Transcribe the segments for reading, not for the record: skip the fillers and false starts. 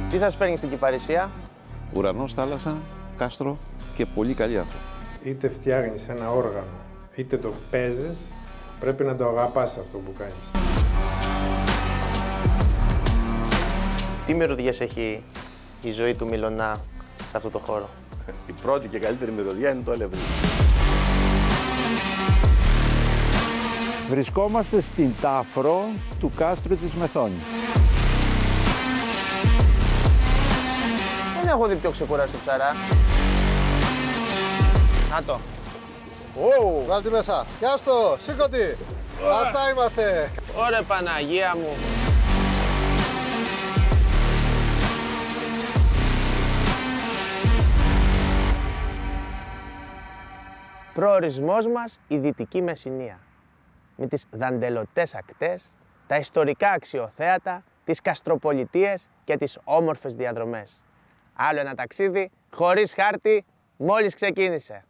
Τι σας φέρνει στην Κυπαρισία? Ουρανός, θάλασσα, κάστρο και πολύ καλή άνθρωποι. Είτε φτιάχνεις ένα όργανο, είτε το παίζεις, πρέπει να το αγαπάς αυτό που κάνεις. Τι μυρωδιές έχει η ζωή του Μιλωνά σε αυτό το χώρο? Η πρώτη και καλύτερη μυρωδιά είναι το αλεύρι. Βρισκόμαστε στην Τάφρο του κάστρου της Μεθόνης. Δεν έχω δει πιο ξεκουραστό ψαρά. Να το. Βάλ' τη μέσα. Πιάστο, σήκω τη. Αυτά είμαστε. Ωρε Παναγία μου. Προορισμός μας η Δυτική Μεσσηνία. Με τις δαντελωτές ακτές, τα ιστορικά αξιοθέατα, τις καστροπολιτείες και τις όμορφες διαδρομές. Άλλο ένα ταξίδι χωρίς χάρτη μόλις ξεκίνησε.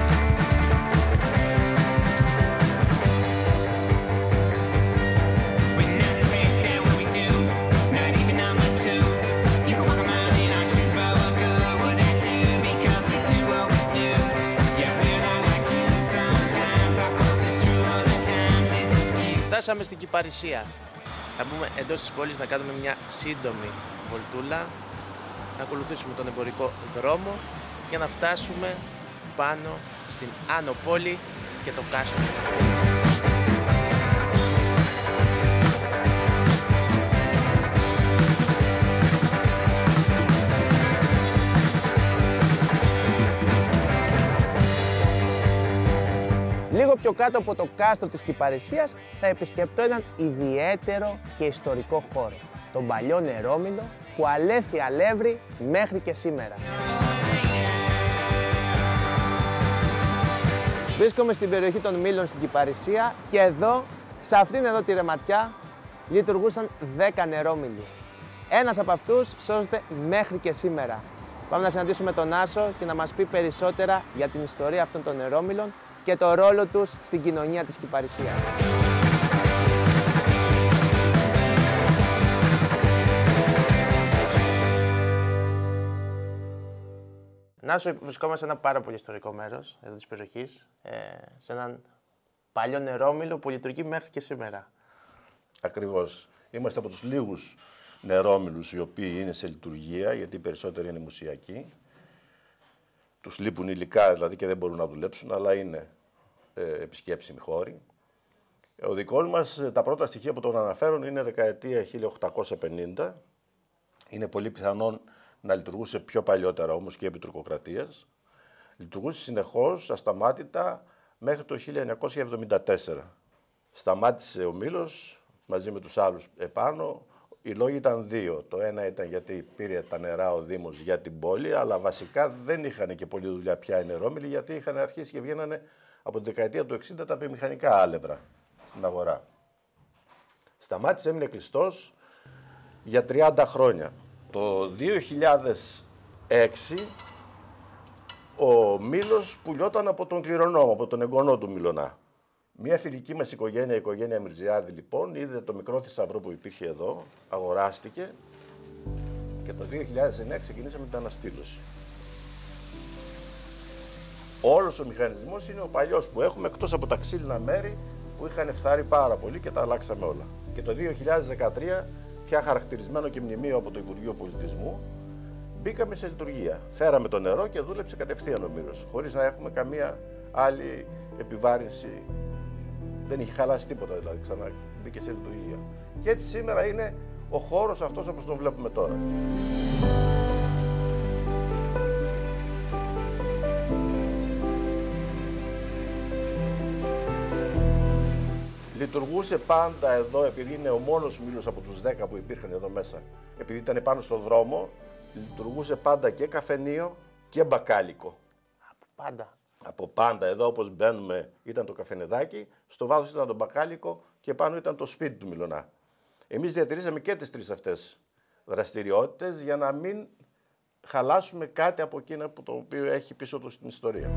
Φτάσαμε στην Κυπαρισία. Θα μπούμε εντός της πόλης να κάνουμε μια σύντομη βολτούλα, να ακολουθήσουμε τον εμπορικό δρόμο για να φτάσουμε πάνω στην Άνω Πόλη και το κάστρο. Λίγο πιο κάτω από το κάστρο της Κυπαρισίας θα επισκεπτώ έναν ιδιαίτερο και ιστορικό χώρο, τον παλιό Νερόμυλο που αλέθη αλεύρι μέχρι και σήμερα. Βρίσκομαι στην περιοχή των Μήλων στην Κυπαρισία και εδώ, σε αυτήν εδώ τη ρεματιά, λειτουργούσαν 10 νερόμυλοι. Ένας από αυτούς σώζεται μέχρι και σήμερα. Πάμε να συναντήσουμε τον Άσο και να μας πει περισσότερα για την ιστορία αυτών των νερόμυλων και το ρόλο τους στην κοινωνία της Κυπαρισίας. Νάσο, βρισκόμαστε σε ένα πάρα πολύ ιστορικό μέρος εδώ της περιοχής, σε έναν παλιό νερόμυλο που λειτουργεί μέχρι και σήμερα. Ακριβώς. Είμαστε από τους λίγους νερόμυλους οι οποίοι είναι σε λειτουργία, γιατί οι περισσότεροι είναι μουσιακοί. Τους λείπουν υλικά δηλαδή και δεν μπορούν να δουλέψουν, αλλά είναι επισκέψιμοι χώροι. Ο δικός μας, τα πρώτα στοιχεία που τον αναφέρουν είναι δεκαετία 1850. Είναι πολύ πιθανόν να λειτουργούσε πιο παλιότερα όμως και επί τουρκοκρατίας. Λειτουργούσε συνεχώς, ασταμάτητα, μέχρι το 1974. Σταμάτησε ο Μήλος μαζί με τους άλλους επάνω. Οι λόγοι ήταν δύο. Το ένα ήταν γιατί πήρε τα νερά ο Δήμος για την πόλη, αλλά βασικά δεν είχαν και πολλή δουλειά πια οι νερόμυλοι, γιατί είχαν αρχίσει και βγαίνανε από τη δεκαετία του 60 τα βιομηχανικά άλευρα στην αγορά. Σταμάτησε, έμεινε κλειστός για 30 χρόνια. Το 2006 ο Μήλος πουλιόταν από τον κληρονόμο, από τον εγγονό του Μιλωνά. Μια φιλική μας οικογένεια, η οικογένεια Μυρζιάδη λοιπόν, είδε το μικρό θησαυρό που υπήρχε εδώ, αγοράστηκε και το 2009 ξεκινήσαμε την αναστήλωση. Όλος ο μηχανισμός είναι ο παλιός που έχουμε, εκτός από τα ξύλινα μέρη που είχαν φθάρει πάρα πολύ και τα αλλάξαμε όλα. Και το 2013, πια χαρακτηρισμένο και μνημείο από το Υπουργείο Πολιτισμού, μπήκαμε σε λειτουργία. Φέραμε το νερό και δούλεψε κατευθείαν ο Μήλος, χωρίς να έχουμε καμία άλλη επιβάρυνση. Δεν είχε χαλάσει τίποτα δηλαδή, ξανά μπήκε σε λειτουργία. Και έτσι σήμερα είναι ο χώρος αυτός όπως τον βλέπουμε τώρα. Λειτουργούσε πάντα εδώ, επειδή είναι ο μόνος Μήλος από τους 10 που υπήρχαν εδώ μέσα. Επειδή ήταν πάνω στον δρόμο, λειτουργούσε πάντα και καφενείο και μπακάλικο. Από πάντα. Από πάντα. Εδώ όπως μπαίνουμε ήταν το καφενεδάκι, στο βάθος ήταν το μπακάλικο και πάνω ήταν το σπίτι του Μιλωνά. Εμείς διατηρήσαμε και τις τρεις αυτές δραστηριότητες για να μην χαλάσουμε κάτι από εκείνα που το οποίο έχει πίσω του στην ιστορία.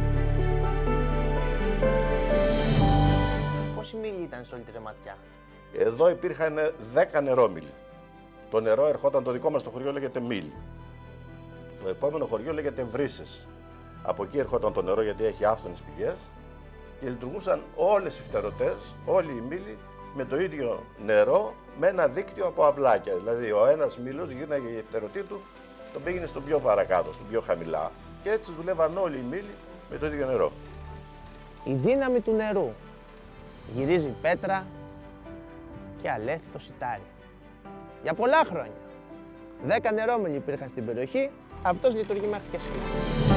Πόσοι μήλοι ήταν σε όλη τη ρεματιά? Εδώ υπήρχαν 10 νερόμυλοι. Το νερό ερχόταν, το δικό μας το χωριό λέγεται Μήλι. Το επόμενο χωριό λέγεται Βρύσες. Από εκεί ερχόταν το νερό γιατί έχει άφθονες πηγές και λειτουργούσαν όλες οι φτερωτές, όλοι οι μήλοι με το ίδιο νερό με ένα δίκτυο από αυλάκια. Δηλαδή ο ένας μήλος γύρναγε η φτερωτή του, τον πήγαινε στον πιο παρακάτω, στον πιο χαμηλά. Και έτσι δουλεύαν όλοι οι μήλοι με το ίδιο νερό. Η δύναμη του νερού. Γυρίζει πέτρα και αλέθει το σιτάρι. Για πολλά χρόνια. 10 νερόμυλοι υπήρχαν στην περιοχή, αυτός λειτουργεί μέχρι και σήμερα.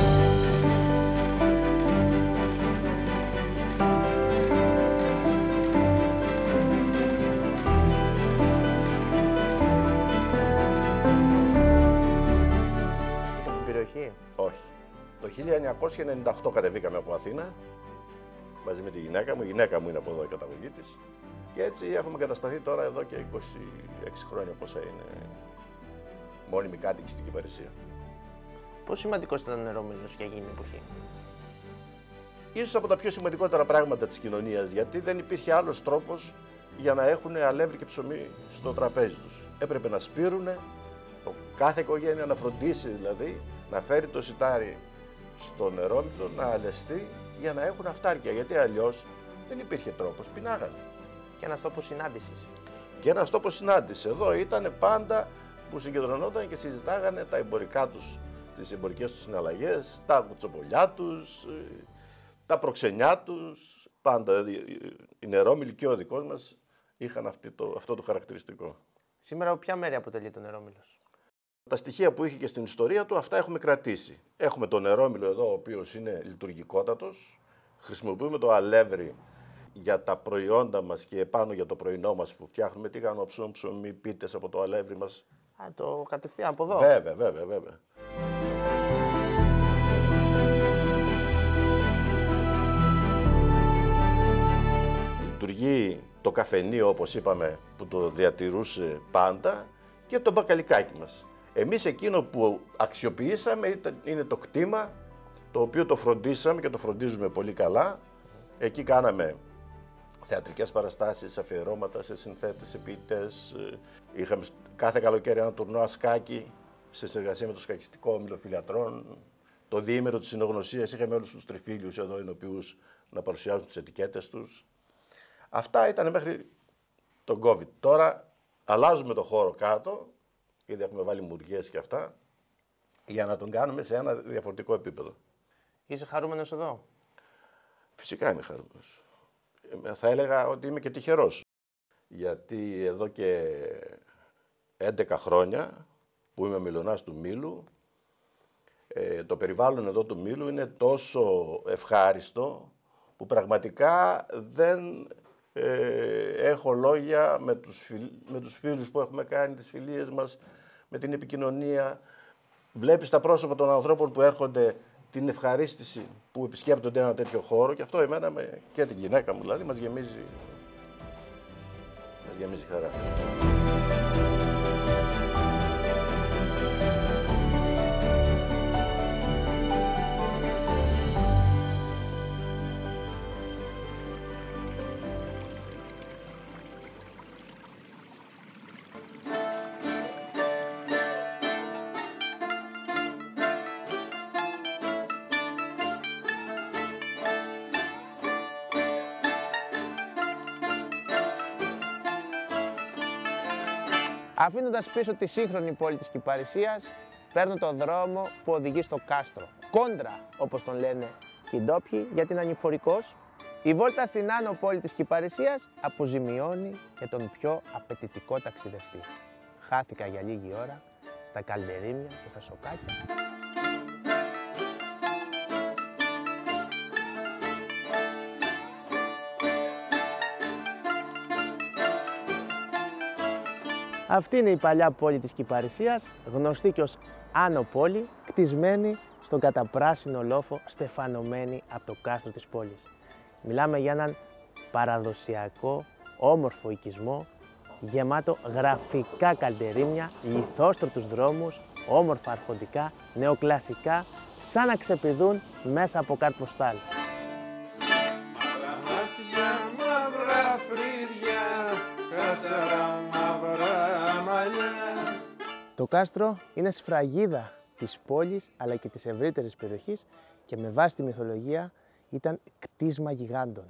Είσαι από την περιοχή? Όχι. Το 1998 κατεβήκαμε από Αθήνα μαζί με τη γυναίκα μου. Η γυναίκα μου είναι από εδώ η καταγωγή της. Και έτσι έχουμε κατασταθεί τώρα εδώ και 26 χρόνια πόσα είναι μόνιμοι κάτοικοι στην Κυπαρισία. Πόσο σημαντικός ήταν ο νερόμυλος για εκείνη την εποχή? Ίσως από τα πιο σημαντικότερα πράγματα της κοινωνίας, γιατί δεν υπήρχε άλλος τρόπος για να έχουν αλεύρι και ψωμί στο τραπέζι τους. Έπρεπε να σπείρουνε, κάθε οικογένεια να φροντίσει δηλαδή, να φέρει το σιτάρι στο νερόμυλο, να αλεστεί για να έχουν αυτάρκεια, γιατί αλλιώς δεν υπήρχε τρόπος, πεινάγανε. Και ένας τόπος συνάντησης. Και ένας τόπος συνάντησης. Εδώ ήταν πάντα που συγκεντρωνόταν και συζητάγανε τα εμπορικά τους, τις εμπορικές τους συναλλαγές, τα κουτσομπολιά τους, τα προξενιά τους. Πάντα οι νερόμυλοι και ο δικός μας είχαν αυτό το χαρακτηριστικό. Σήμερα από ποια μέρη αποτελεί το νερόμυλος? Τα στοιχεία που είχε και στην ιστορία του, αυτά έχουμε κρατήσει. Έχουμε το νερόμυλο εδώ, ο οποίος είναι λειτουργικότατος. Χρησιμοποιούμε το αλεύρι για τα προϊόντα μας και επάνω για το πρωινό μας που φτιάχνουμε τηγάνο, ψωμί, πίτες από το αλεύρι μας. Το κατευθείαν από εδώ. Βέβαια. Λειτουργεί το καφενείο, όπως είπαμε, που το διατηρούσε πάντα και το μπακαλικάκι μας. Εμείς εκείνο που αξιοποιήσαμε είναι το κτήμα, το οποίο το φροντίσαμε και το φροντίζουμε πολύ καλά. Εκεί κάναμε θεατρικές παραστάσεις, αφιερώματα σε συνθέτες, σε ποιητές. Είχαμε κάθε καλοκαίρι ένα τουρνουά σκάκι σε συνεργασία με το Σκακιστικό Όμιλο Φιλιατρών. Το διήμερο της συνογνωσίας είχαμε όλους τους τριφύλιους εδώ ενοποιούς να παρουσιάζουν τις ετικέτες τους. Αυτά ήταν μέχρι τον COVID. Τώρα αλλάζουμε το χώρο κάτω, γιατί έχουμε βάλει μουριές και αυτά, για να τον κάνουμε σε ένα διαφορετικό επίπεδο. Είσαι χαρούμενος εδώ? Φυσικά είμαι χαρούμενος. Θα έλεγα ότι είμαι και τυχερός. Γιατί εδώ και 11 χρόνια που είμαι μιλωνάς του Μήλου, το περιβάλλον εδώ του Μήλου είναι τόσο ευχάριστο που πραγματικά δεν έχω λόγια με τους φίλους που έχουμε κάνει, τις φιλίες μας, με την επικοινωνία. Βλέπεις τα πρόσωπα των ανθρώπων που έρχονται, την ευχαρίστηση που επισκέπτονται ένα τέτοιο χώρο και αυτό εμένα και την γυναίκα μου δηλαδή μας γεμίζει χαρά. Αφήνοντας πίσω τη σύγχρονη πόλη της Κυπαρισίας, παίρνω το δρόμο που οδηγεί στο κάστρο. Κόντρα, όπως τον λένε και οι ντόπιοι, γιατί είναι ανηφορικός. Η βόλτα στην άνω πόλη της Κυπαρισίας αποζημιώνει και τον πιο απαιτητικό ταξιδευτή. Χάθηκα για λίγη ώρα στα καλντερίμια και στα σοκάκια. Αυτή είναι η παλιά πόλη της Κυπαρισίας, γνωστή και ως Άνω Πόλη, κτισμένη στον καταπράσινο λόφο, στεφανωμένη από το κάστρο της πόλης. Μιλάμε για έναν παραδοσιακό, όμορφο οικισμό, γεμάτο γραφικά καλντερίμια, λιθόστρωτους δρόμους, όμορφα αρχοντικά, νεοκλασικά, σαν να ξεπηδούν μέσα από κάρτ ποστάλ. Το κάστρο είναι σφραγίδα της πόλης αλλά και της ευρύτερης περιοχής και με βάση τη μυθολογία ήταν κτίσμα γιγάντων.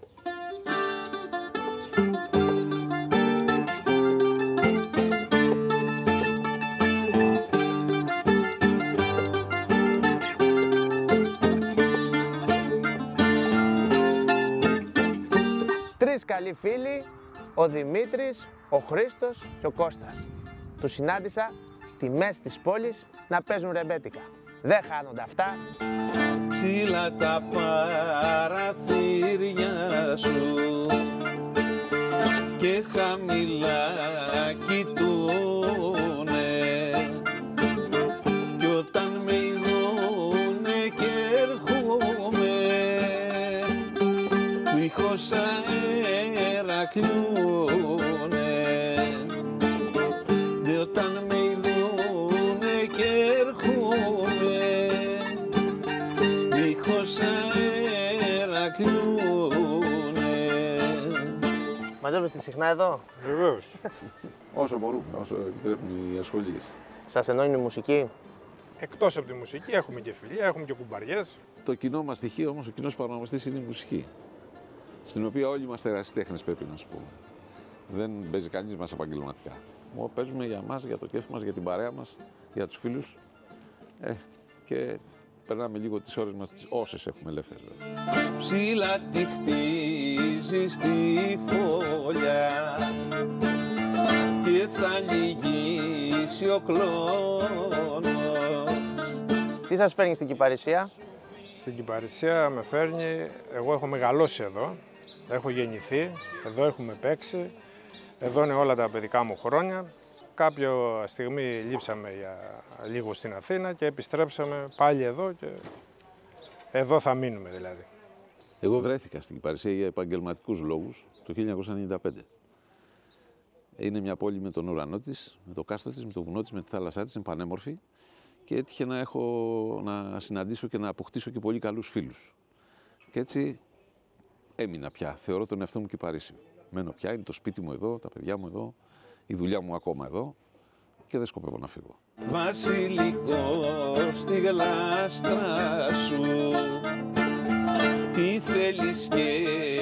Τρεις καλοί φίλοι, ο Δημήτρης, ο Χρήστος και ο Κώστας. Τους συνάντησα στη μέση της πόλης να παίζουν ρεμπέτικα. Δεν χάνονται αυτά. Ψηλά τα παραθύρια σου και χαμηλά κοιτούνε κι όταν με ειδούνε και έρχομαι του ήχος αέρα κλούνε δε όταν με ειδούνε και έρχομαι ήχος αέρα κλούνε. Μαζεύεστε συχνά εδώ? Βεβαίως. Όσο μπορούμε, όσο επιτρέπουν οι ασχολίες. Σας ενώνει η μουσική? Εκτός από τη μουσική έχουμε και φιλία, έχουμε και κουμπαριές. Το κοινό μας στοιχείο όμως, ο κοινός παρονομαστής είναι η μουσική. Στην οποία όλοι είμαστε ερασιτέχνες, πρέπει να σου πούμε. Δεν παίζει κανείς μας επαγγελματικά. Παίζουμε για μας, για το κέφι μας, για την παρέα μας, για τους φίλους. Και περνάμε λίγο τις ώρες μας, όσες έχουμε ελεύθερες. Ψηλά τη χτίζει στη φωλιά και θα λυγίσει ο κλόνος. Τι σας φέρνει στην Κυπαρισία? Στην Κυπαρισία με φέρνει, εγώ έχω μεγαλώσει εδώ, έχω γεννηθεί, εδώ έχουμε παίξει, εδώ είναι όλα τα παιδικά μου χρόνια. Κάποια στιγμή λείψαμε για λίγο στην Αθήνα και επιστρέψαμε πάλι εδώ και εδώ θα μείνουμε δηλαδή. Εγώ βρέθηκα στην Κυπαρισία για επαγγελματικούς λόγους το 1995. Είναι μια πόλη με τον ουρανό της, με το κάστρο της, με το βουνό της, με τη θάλασσά της, είναι πανέμορφη και έτυχε να συναντήσω και να αποκτήσω και πολύ καλούς φίλους. Και έτσι έμεινα πια, θεωρώ τον εαυτό μου Κυπαρίσιο. Μένω πια, είναι το σπίτι μου εδώ, τα παιδιά μου εδώ, η δουλειά μου ακόμα εδώ και δεν σκοπεύω να φύγω. Βασιλικό στη γλάστρα σου, τι θέλεις και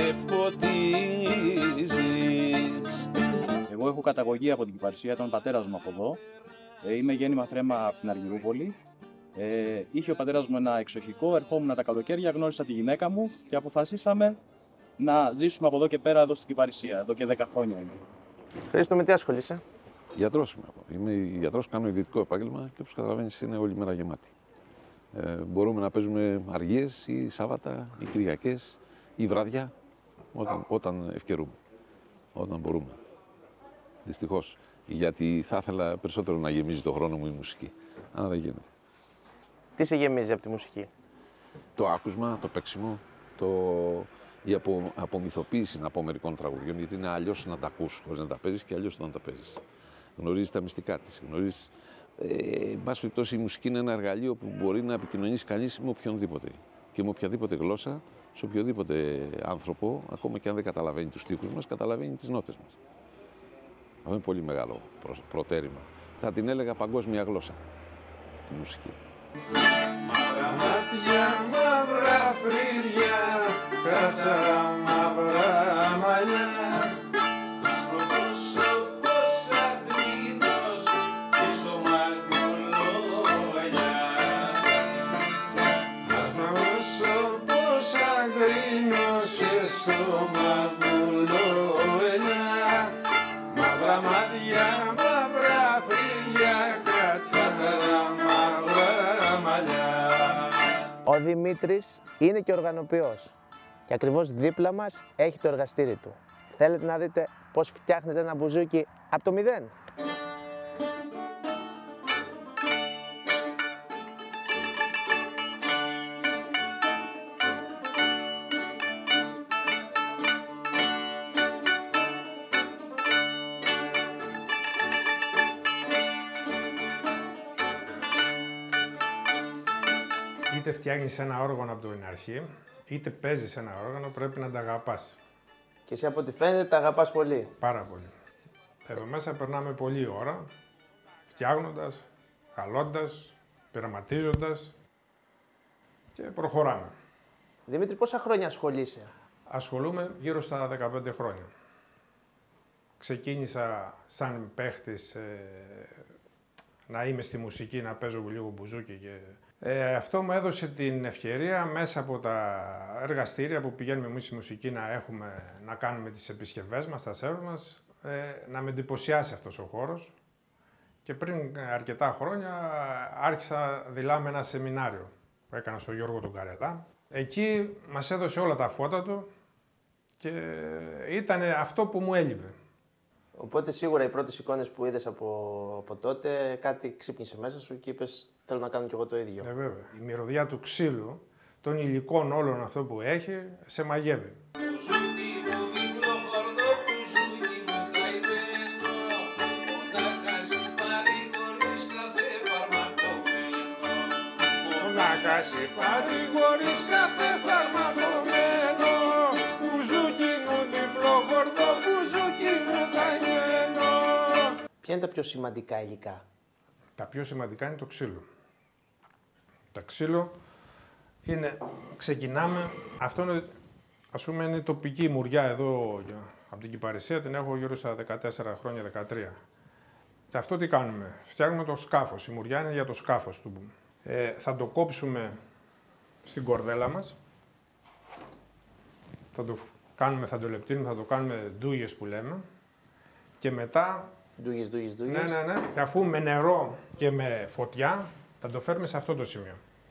ποτίζεις. Εγώ έχω καταγωγή από την Κυπαρισία, ήταν ο πατέρας μου από εδώ. Είμαι γέννημα θρέμα από την Αργυρούπολη. Είχε ο πατέρας μου ένα εξοχικό, ερχόμουν τα καλοκαίρια, γνώρισα τη γυναίκα μου και αποφασίσαμε να ζήσουμε από εδώ και πέρα εδώ στην Κυπαρισία, εδώ και 10 χρόνια είμαι. Χρήστο, με τι ασχολείσαι? Γιατρός είμαι. Είμαι γιατρός, κάνω ιδιωτικό επάγγελμα και όπως καταλαβαίνεις είναι όλη μέρα γεμάτη. Μπορούμε να παίζουμε αργίες ή Σάββατα ή Κυριακές ή βράδια όταν ευκαιρούμε, όταν μπορούμε. Δυστυχώς, γιατί θα ήθελα περισσότερο να γεμίζει το χρόνο μου η μουσική, αλλά δεν γίνεται. Τι σε γεμίζει από τη μουσική? Το άκουσμα, το παίξιμο, η απομυθοποίηση να πω μερικών τραγουδιών, γιατί είναι αλλιώς να τα ακούς χωρίς να τα παίζεις και αλλιώς όταν τα παίζεις. Γνωρίζεις τα μυστικά της, γνωρίζεις. Εν πάση περιπτώσει, η μουσική είναι ένα εργαλείο που μπορεί να επικοινωνήσει κανείς με οποιονδήποτε και με οποιαδήποτε γλώσσα, σε οποιοδήποτε άνθρωπο, ακόμα και αν δεν καταλαβαίνει τους στίχους μας, καταλαβαίνει τις νότες μας. Αυτό είναι πολύ μεγάλο προτέρημα. Θα την έλεγα παγκόσμια γλώσσα, τη μουσική. Μαύρα μάτια, μαύρα φρύδια, κάτσαρα μαύρα μαλλιά. Στο πρόσωπο σαν τρίνος και στο μαρμολόγια. Άσπρο πρόσωπο σαν τρίνος και στο μαρμολόγια. Μαύρα μάτια, μαύρα φρύδια, κάτσαρα μαύρα μαλλιά. Ο Δημήτρης είναι και οργανοποιός και ακριβώς δίπλα μας έχει το εργαστήρι του. Θέλετε να δείτε πώς φτιάχνετε ένα μπουζούκι από το μηδέν? Είτε φτιάχνεις ένα όργανο από την αρχή, είτε παίζεις ένα όργανο, πρέπει να τα αγαπάς. Και εσύ από ό,τι φαίνεται τα αγαπάς πολύ. Πάρα πολύ. Εδώ μέσα περνάμε πολλή ώρα, φτιάχνοντας, χαλώντας, πειραματίζοντας και προχωράμε. Δημήτρη, πόσα χρόνια ασχολείσαι? Ασχολούμαι γύρω στα 15 χρόνια. Ξεκίνησα σαν παίχτης να είμαι στη μουσική, να παίζω λίγο μπουζούκι και αυτό μου έδωσε την ευκαιρία μέσα από τα εργαστήρια που πηγαίνουμε εμείς στη μουσική να κάνουμε τις επισκευές μας, τα σερβ μας, να με εντυπωσιάσει αυτός ο χώρος. Και πριν αρκετά χρόνια άρχισα με ένα σεμινάριο που έκανα στον Γιώργο τον Καρελά. Εκεί μας έδωσε όλα τα φώτα του και ήταν αυτό που μου έλειπε. Οπότε σίγουρα οι πρώτες εικόνες που είδες από τότε κάτι ξύπνησε μέσα σου και είπες θέλω να κάνω κι εγώ το ίδιο. Βέβαια. Η μυρωδιά του ξύλου, των υλικών όλων αυτό που έχει, σε μαγεύει. Ποια είναι τα πιο σημαντικά υλικά? Τα πιο σημαντικά είναι το ξύλο. Τα ξύλο ξεκινάμε, αυτό είναι, ας πούμε, είναι τοπική μουριά εδώ από την Κυπαρισία, την έχω γύρω στα 14 χρόνια, 13. Και αυτό τι κάνουμε, φτιάχνουμε το σκάφος, η μουριά είναι για το σκάφος του. Θα το κόψουμε στην κορδέλα μας, θα το λεπτύνουμε, θα το κάνουμε ντούγες που λέμε και μετά Ντούγες. Ναι. Και αφού με νερό και με φωτιά θα το φέρουμε σε αυτό το σημείο.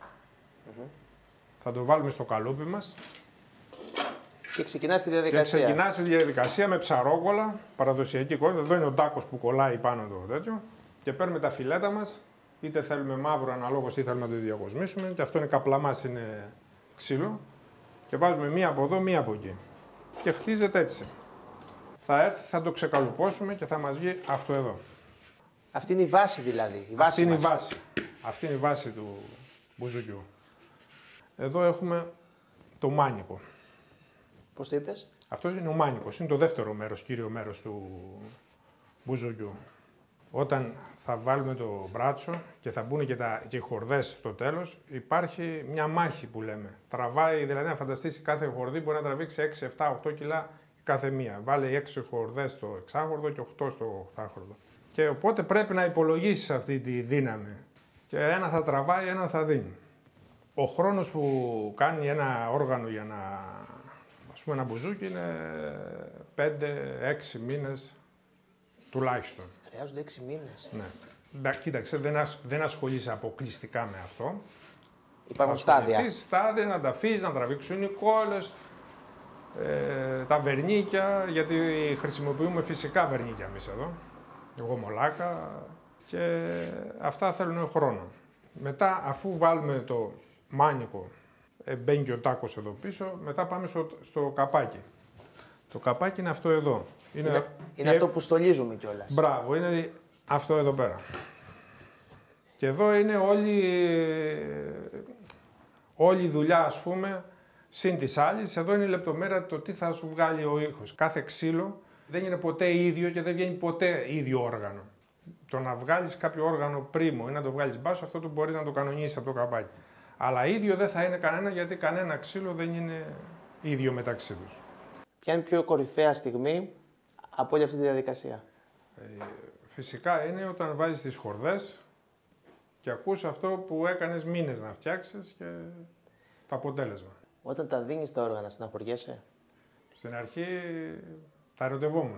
Θα το βάλουμε στο καλούπι μας. Και ξεκινάς τη διαδικασία. Και ξεκινάς τη διαδικασία με ψαρόκολλα, παραδοσιακή κόλλα. Εδώ είναι ο τάκος που κολλάει πάνω το τέτοιο. Και παίρνουμε τα φιλέτα μας, είτε θέλουμε μαύρο αναλόγως ή θέλουμε να το διακοσμήσουμε. Και αυτό είναι καπλαμάς, είναι ξύλο. Και βάζουμε μία από εδώ, μία από εκεί. Και χτίζεται έτσι. Θα έρθει, θα το ξεκαλουπώσουμε και θα μας βγει αυτό εδώ. Αυτή είναι η βάση δηλαδή. Αυτή είναι η βάση του μπουζουκιού. Εδώ έχουμε το μάνικο. Πώς το είπες? Αυτός είναι ο μάνικος. Είναι το δεύτερο μέρος, κύριο μέρος του μπουζουκιού. Όταν θα βάλουμε το μπράτσο και θα μπουν και οι χορδές στο τέλος, υπάρχει μια μάχη που λέμε. Τραβάει, δηλαδή να φανταστείς κάθε χορδή μπορεί να τραβήξει 6, 7, 8 κιλά κάθε μία. Βάλε 6 χορδές στο εξάχορδο και 8 στο οχτάχορδο. Και οπότε πρέπει να υπολογίσεις αυτή τη δύναμη. Και ένα θα τραβάει, ένα θα δίνει. Ο χρόνος που κάνει ένα όργανο για ένα μπουζούκι είναι 5-6 μήνες τουλάχιστον. Χρειάζονται 6 μήνες. Ναι. Κοίταξε, δεν ασχολείσαι αποκλειστικά με αυτό. Υπάρχουν στάδια. Να τα αφήσεις, να τραβήξουν οι κόλλες, τα βερνίκια, γιατί χρησιμοποιούμε φυσικά βερνίκια εμείς εδώ, γομολάκα και αυτά θέλουν χρόνο. Μετά, αφού βάλουμε το μάνικο, μπαίνει και ο τάκος εδώ πίσω, μετά πάμε στο καπάκι. Το καπάκι είναι αυτό εδώ. Είναι αυτό που στολίζουμε κιόλας. Μπράβο, είναι αυτό εδώ πέρα. Και εδώ είναι όλη η δουλειά, ας πούμε, συν της άλλης. Εδώ είναι η λεπτομέρεια το τι θα σου βγάλει ο ήχος. Κάθε ξύλο δεν είναι ποτέ ίδιο και δεν βγαίνει ποτέ ίδιο όργανο. Το να βγάλεις κάποιο όργανο πρίμο ή να το βγάλεις μπάσο, αυτό το μπορείς να το κανονίσεις από το καπάκι. Αλλά ίδιο δεν θα είναι κανένα, γιατί κανένα ξύλο δεν είναι ίδιο μεταξύ τους. Ποια είναι η πιο κορυφαία στιγμή από όλη αυτή τη διαδικασία? Φυσικά είναι όταν βάζεις τις χορδές και ακούς αυτό που έκανες μήνες να φτιάξεις και το αποτέλεσμα. Όταν τα δίνεις τα όργανα, στεναχωριέσαι? Στην αρχή τα ερωτευόμουν.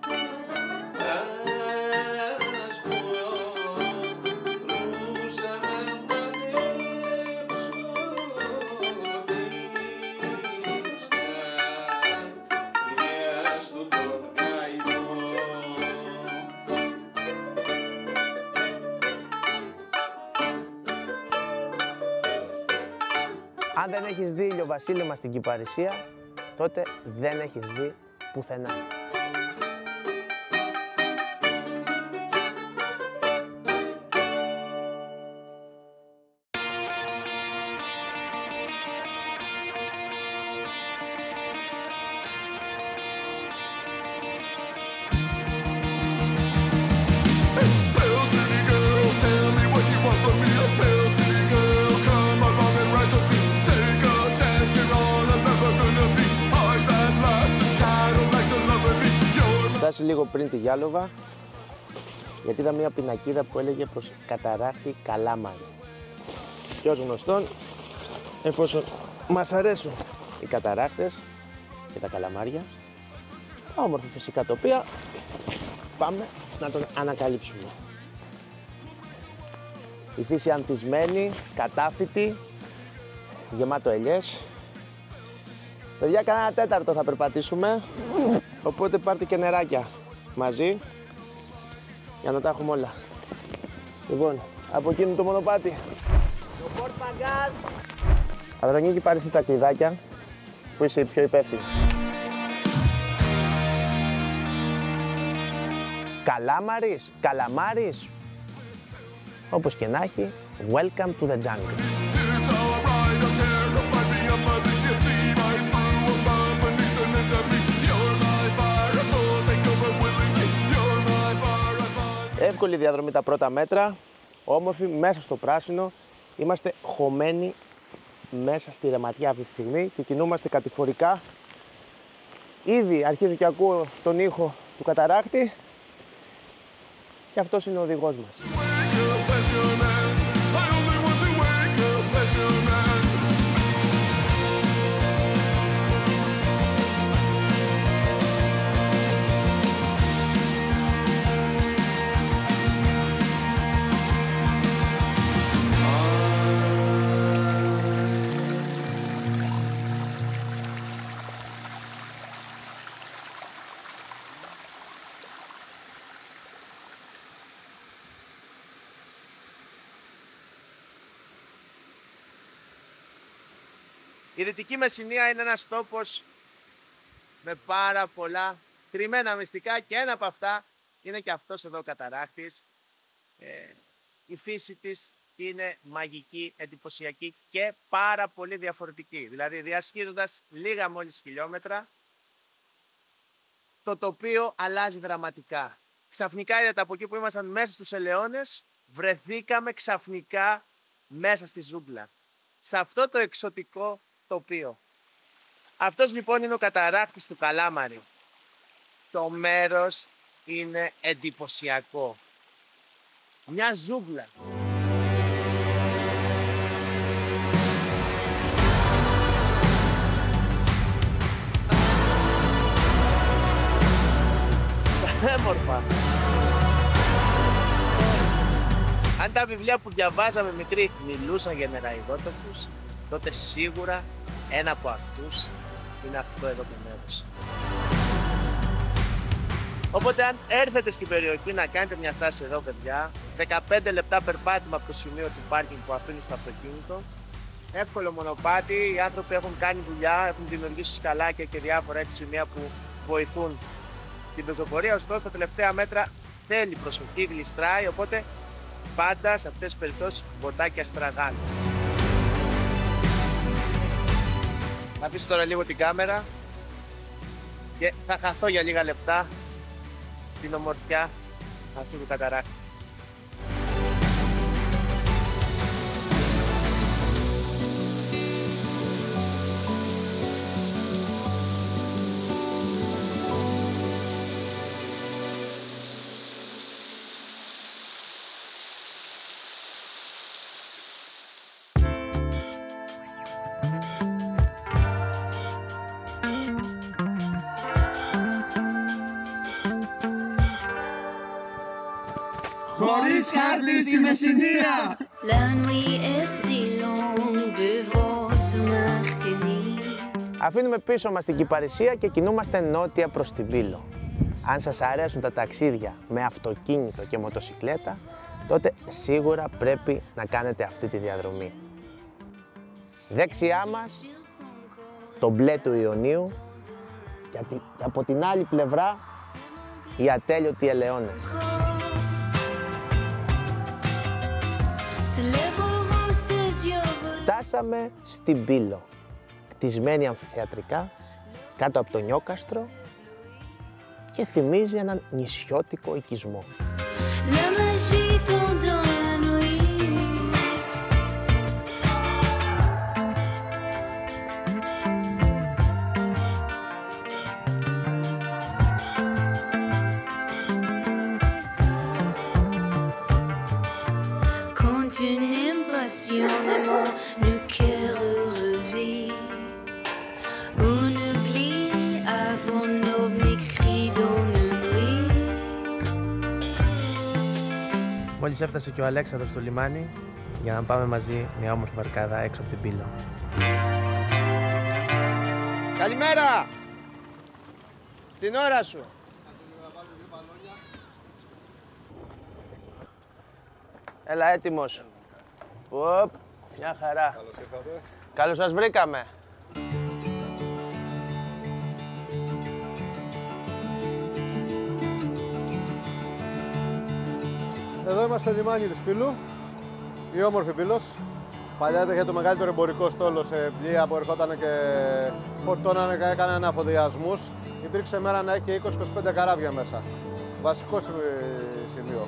Αν δεν έχεις δει ηλιοβασίλεμα στην Κυπαρισία, τότε δεν έχεις δει πουθενά. Bells in the φτάσει λίγο πριν τη Γιάλοβα, γιατί είδα μια πινακίδα που έλεγε πως καταράχτη Καλάμαρη. Και ως γνωστόν, εφόσον μας αρέσουν οι καταράχτες και τα καλαμάρια, τα όμορφα φυσικά τοπία, πάμε να τον ανακαλύψουμε. Η φύση ανθισμένη, κατάφυτη, γεμάτο ελιές. Παιδιά, κανένα τέταρτο θα περπατήσουμε, οπότε πάρτε και νεράκια μαζί για να τα έχουμε όλα. Λοιπόν, από εκείνο το μονοπάτι. Ανδρονίκη, πάρεις τα κλειδάκια που είσαι η πιο υπεύθυνη. Καλάμαρης, καλαμάρης, όπως και να έχει, welcome to the jungle. Εύκολη διαδρομή τα πρώτα μέτρα, όμορφη, μέσα στο πράσινο. Είμαστε χωμένοι μέσα στη ρεματιά αυτή τη στιγμή και κινούμαστε κατηφορικά. Ήδη αρχίζω και ακούω τον ήχο του καταράκτη και αυτός είναι ο οδηγός μας. Η Δυτική Μεσσηνία είναι ένας τόπος με πάρα πολλά κρυμμένα μυστικά και ένα από αυτά είναι και αυτός εδώ ο καταράχτης. Η φύση της είναι μαγική, εντυπωσιακή και πάρα πολύ διαφορετική. Δηλαδή διασχίζοντας λίγα μόλις χιλιόμετρα το τοπίο αλλάζει δραματικά. Ξαφνικά είδατε από εκεί που ήμασταν μέσα στους ελαιώνες, βρεθήκαμε ξαφνικά μέσα στη ζούγκλα. Σε αυτό το εξωτικό τοπίο. Αυτός λοιπόν είναι ο καταράχτης του Καλάμαρη. Το μέρος είναι εντυπωσιακό. Μια ζούγκλα. Έμορφα. Αν τα βιβλία που διαβάζαμε μικροί μιλούσαν για νεραϊδότοπους, τότε σίγουρα ένα από αυτούς είναι αυτό εδώ το μέρος. Οπότε αν έρθετε στην περιοχή να κάνετε μια στάση εδώ, παιδιά, 15 λεπτά περπάτημα από το σημείο του πάρκινγκ που αφήνουν στο αυτοκίνητο, εύκολο μονοπάτι, οι άνθρωποι έχουν κάνει δουλειά, έχουν δημιουργήσει σκαλάκια και διάφορα έτσι σημεία που βοηθούν την πεζοπορία, ωστόσο τα τελευταία μέτρα θέλει προσοχή, γλιστράει, οπότε πάντα σε αυτές τις περιπτώσεις μποτάκια στραγάλ. Θα αφήσω τώρα λίγο την κάμερα και θα χαθώ για λίγα λεπτά στην ομορφιά αυτού του καταράκτη. Χωρίς χάρτη στη Μεσσηνία! Αφήνουμε πίσω μας την Κυπαρισία και κινούμαστε νότια προς την Πύλο. Αν σας αρέσουν τα ταξίδια με αυτοκίνητο και μοτοσικλέτα, τότε σίγουρα πρέπει να κάνετε αυτή τη διαδρομή. Δεξιά μας, το μπλε του Ιωνίου και από την άλλη πλευρά, οι ατέλειωτοι ελαιώνες. Φτάσαμε στην Πύλο, κτισμένη αμφιθεατρικά, κάτω από το Νιόκαστρο και θυμίζει έναν νησιώτικο οικισμό. Μόλις έφτασε και ο Αλέξανδρος στο λιμάνι για να πάμε μαζί μια όμορφη βαρκάδα έξω από την Πύλο. Καλημέρα! Στην ώρα σου! Έλα, έτοιμος. Οπ, μια χαρά. Καλώς ήρθατε. Καλώς σας βρήκαμε. Εδώ είμαστε στο λιμάνι της Πύλου, η όμορφη Πύλος. Παλιά είχε το μεγαλύτερο εμπορικό στόλο σε πλοία που ερχόταν και φορτώνανε και έκαναν αφοδιασμούς. Υπήρξε μέρα να έχει και 20-25 καράβια μέσα. Βασικό σημείο.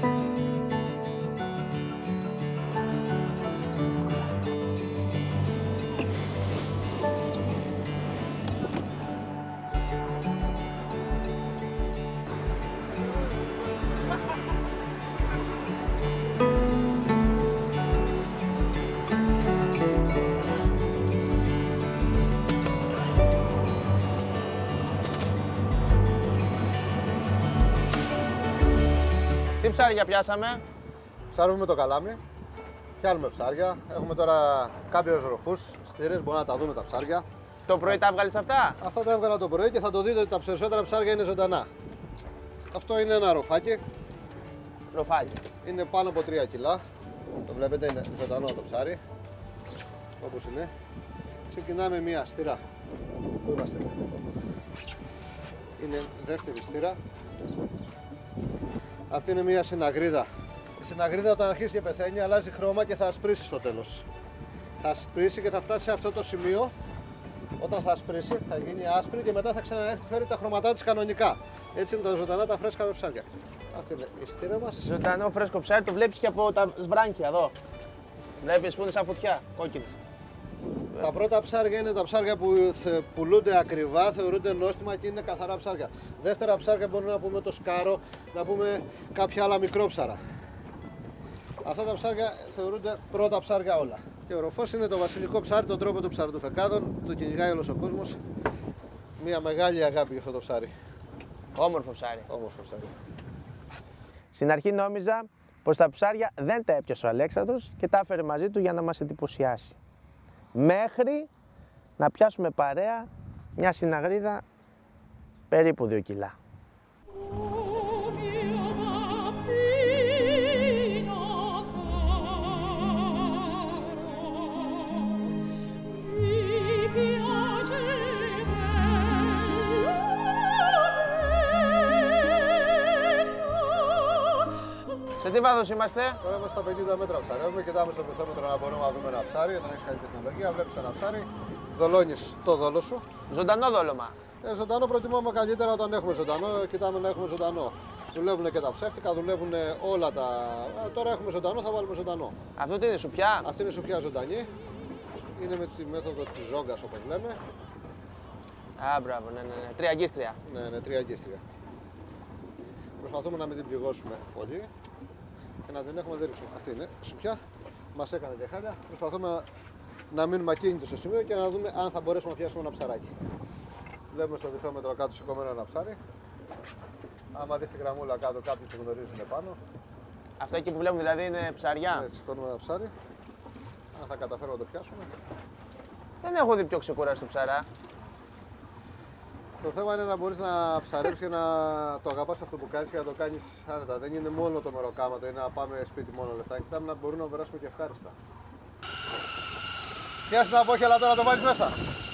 Τι ψάρια πιάσαμε? Ψάρουμε με το καλάμι, πιάνουμε ψάρια. Έχουμε τώρα κάποιους ροφούς, στήρες, μπορούμε να τα δούμε τα ψάρια. Το πρωί τα βγάλεις αυτά? Αυτά τα έβγαλα το πρωί και θα το δείτε ότι τα περισσότερα ψάρια είναι ζωντανά. Αυτό είναι ένα ροφάκι, Ροφάκι. είναι πάνω από 3 κιλά. Το βλέπετε, είναι ζωντανό το ψάρι, όπως είναι. Ξεκινάμε μία στήρα. Πού είμαστε? Είναι δεύτερη στήρα. Αυτή είναι μία συναγρίδα. Η συναγρίδα όταν αρχίσει και πεθαίνει αλλάζει χρώμα και θα ασπρίσει στο τέλος. Θα ασπρίσει και θα φτάσει σε αυτό το σημείο. Όταν θα ασπρίσει θα γίνει άσπρη και μετά θα ξαναέρθει φέρει τα χρώματά της κανονικά. Έτσι είναι τα ζωντανά τα φρέσκα με ψάρια. Αυτή είναι η στήρα μας. Ζωντανό φρέσκο ψάρι το βλέπεις και από τα σβράνχια εδώ. Βλέπεις που είναι σαν φωτιά, κόκκινα. Τα πρώτα ψάρια είναι τα ψάρια που πουλούνται ακριβά, θεωρούνται νόστιμα και είναι καθαρά ψάρια. Δεύτερα ψάρια μπορούμε να πούμε το σκάρο, να πούμε κάποια άλλα μικρόψαρα. Αυτά τα ψάρια θεωρούνται πρώτα ψάρια όλα. Και ο ροφός είναι το βασιλικό ψάρι, τον τρόπο των ψαροτουφεκάδων, το κυνηγάει όλος ο κόσμος. Μια μεγάλη αγάπη για αυτό το ψάρι. Όμορφο ψάρι. Όμορφο ψάρι. Στην αρχή νόμιζα πως τα ψάρια δεν τα έπιασε ο Αλέξανδρος και τα έφερε μαζί του για να μας εντυπωσιάσει. Μέχρι να πιάσουμε παρέα μια συναγρίδα περίπου 2 κιλά. Σε τι βάθος είμαστε? Τώρα είμαστε στα 50 μέτρα ψαρεύουμε, κοιτάμε στο βυθόμετρο να μπορούμε να δούμε ένα ψάρι. Όταν έχεις καλή τεχνολογία, βλέπεις ένα ψάρι, δολώνεις το δόλο σου. Ζωντανό δόλωμα. Ζωντανό προτιμάμε καλύτερα όταν έχουμε ζωντανό, κοιτάμε να έχουμε ζωντανό. Δουλεύουν και τα ψεύτικα, δουλεύουν όλα τα. Τώρα έχουμε ζωντανό, θα βάλουμε ζωντανό. Αυτό τι είναι, σουπιά? Αυτή είναι σουπιά ζωντανή. Είναι με τη μέθοδο της ζόγκας όπως λέμε. Α, μπράβο, ναι. Τριαγκίστρια. Ναι, τριαγκίστρια. Προσπαθούμε να μην την πληγώσουμε πολύ και να την έχουμε δείξει. Αυτή είναι σουπιά. Μας έκανε και χάλια. Προσπαθούμε να μείνουμε ακίνητοι στο σημείο και να δούμε αν θα μπορέσουμε να πιάσουμε ένα ψαράκι. Βλέπουμε στο βυθόμετρο κάτω σηκωμένο ένα ψάρι. Άμα δεις την γραμμούλα κάτω, κάποιοι το γνωρίζουν πάνω. Αυτό εκεί που βλέπουμε δηλαδή είναι ψαριά. Ναι, σηκώνουμε ένα ψάρι. Αν θα καταφέρουμε να το πιάσουμε. Δεν έχω δει πιο ξεκουραστό ψαρά. Το θέμα είναι να μπορείς να ψαρέψεις και να το αγαπάς αυτό που κάνεις και να το κάνεις άνετα. Δεν είναι μόνο το μεροκάματο ή να πάμε σπίτι μόνο λεφτά. Κοιτάμε να μπορούμε να περάσουμε και ευχάριστα. Πιάσε τα απόχελα τώρα, το βάλεις μέσα.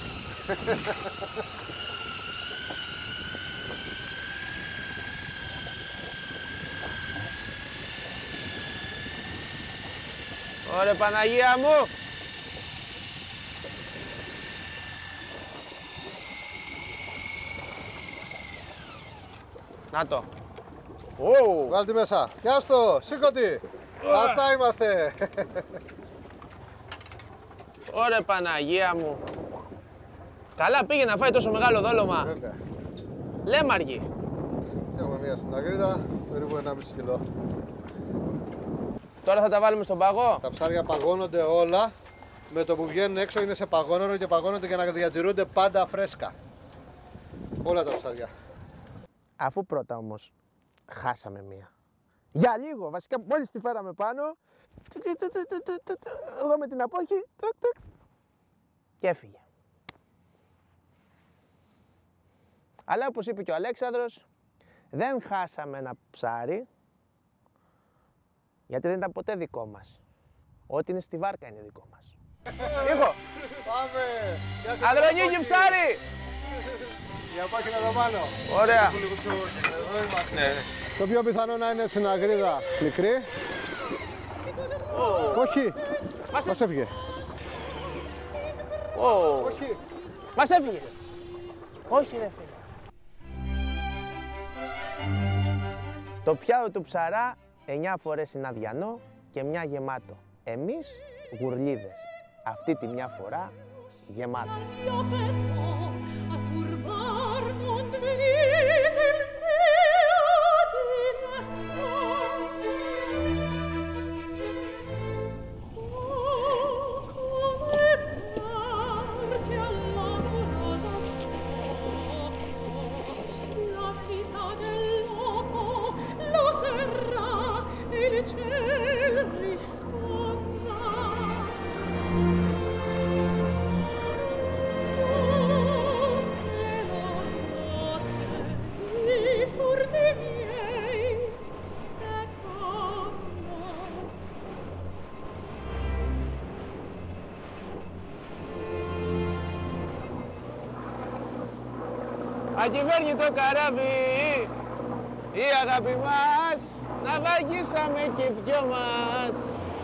Ωραία Παναγία μου! Να το. Βάλτε μέσα. Πιάσ' το, σήκωτη. Αυτά είμαστε. Ωραία Παναγία μου. Καλά πήγε να φάει τόσο μεγάλο δόλωμα. Βέβαια. Λέμαργη. Έχουμε μία συναγρίδα, περίπου 1,5 κιλό. Τώρα θα τα βάλουμε στον παγό. Τα ψάρια παγώνονται όλα. Με το που βγαίνουν έξω είναι σε παγόνωρο και παγώνονται για να διατηρούνται πάντα φρέσκα. Όλα τα ψάρια. Αφού πρώτα όμως χάσαμε μία, Για λίγο, βασικά μόλις τη φέραμε πάνω, εδώ με την απόχη και έφυγε. Αλλά όπως είπε και ο Αλέξανδρος, δεν χάσαμε ένα ψάρι, γιατί δεν ήταν ποτέ δικό μας. Ό,τι είναι στη βάρκα είναι δικό μας. Νίκο! Πάμε! Ανδρονίκη ψάρι! Για πάει εδώ πάνω. Ωραία. Εδώ είμαστε. Το πιο πιθανό να είναι συναγρίδα μικρή. Όχι. Μας έφυγε. Όχι. Μας έφυγε. Όχι ρε φίλε. Το πιάτο του ψαρά 9 φορές είναι αδιανό και μια γεμάτο. Εμείς γουρλίδες. Αυτή τη μια φορά γεμάτο. Ακυβέρνητο καράβι, η αγάπη μας, να βαγίσαμε και οι δυο μας.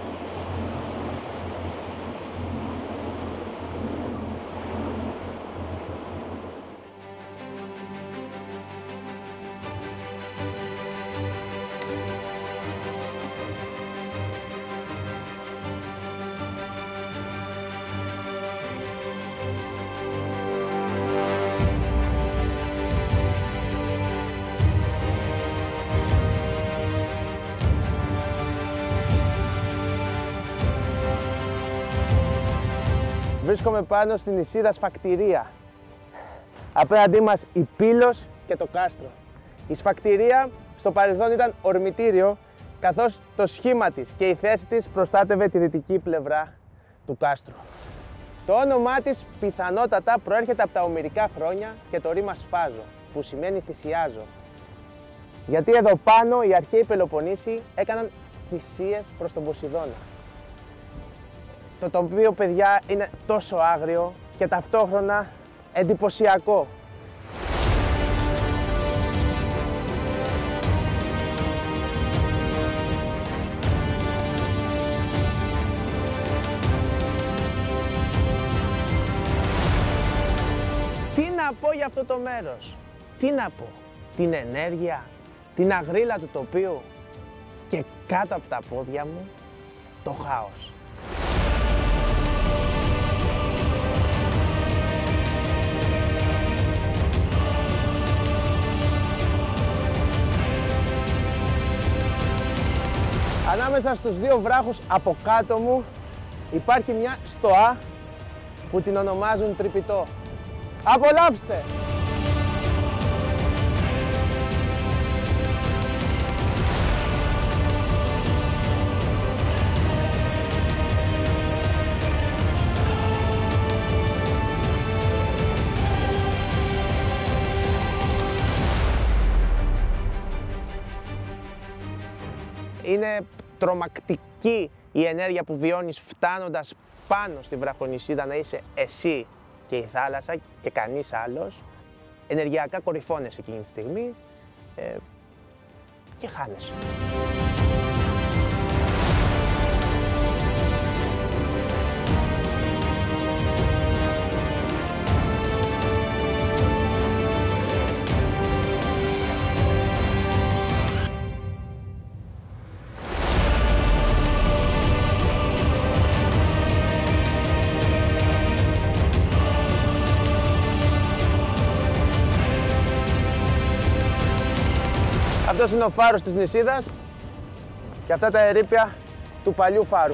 Βρίσκομαι πάνω στην νησίδα Σφακτηρία. Απέναντί μας η Πύλος και το κάστρο. Η Σφακτηρία στο παρελθόν ήταν ορμητήριο, καθώς το σχήμα της και η θέση της προστάτευε τη δυτική πλευρά του κάστρου. Το όνομά της πιθανότατα προέρχεται από τα ομηρικά χρόνια και το ρήμα σφάζω, που σημαίνει θυσιάζω. Γιατί εδώ πάνω οι αρχαίοι Πελοποννήσοι έκαναν θυσίες προς τον Ποσειδώνα. Το τοπίο, παιδιά, είναι τόσο άγριο και ταυτόχρονα εντυπωσιακό. Τι να πω για αυτό το μέρος, τι να πω, την ενέργεια, την αγρίλα του τοπίου και κάτω από τα πόδια μου το χάος. Ανάμεσα στους δύο βράχους από κάτω μου υπάρχει μια στοά που την ονομάζουν Τρυπητό. Απολαύστε! Είναι τρομακτική η ενέργεια που βιώνεις φτάνοντας πάνω στη βραχονησίδα, να είσαι εσύ και η θάλασσα και κανείς άλλος. Ενεργειακά κορυφώνεσαι εκείνη τη στιγμή και χάνεσαι. Αυτός είναι ο φάρος της νησίδας και αυτά τα ερείπια του παλιού φάρου.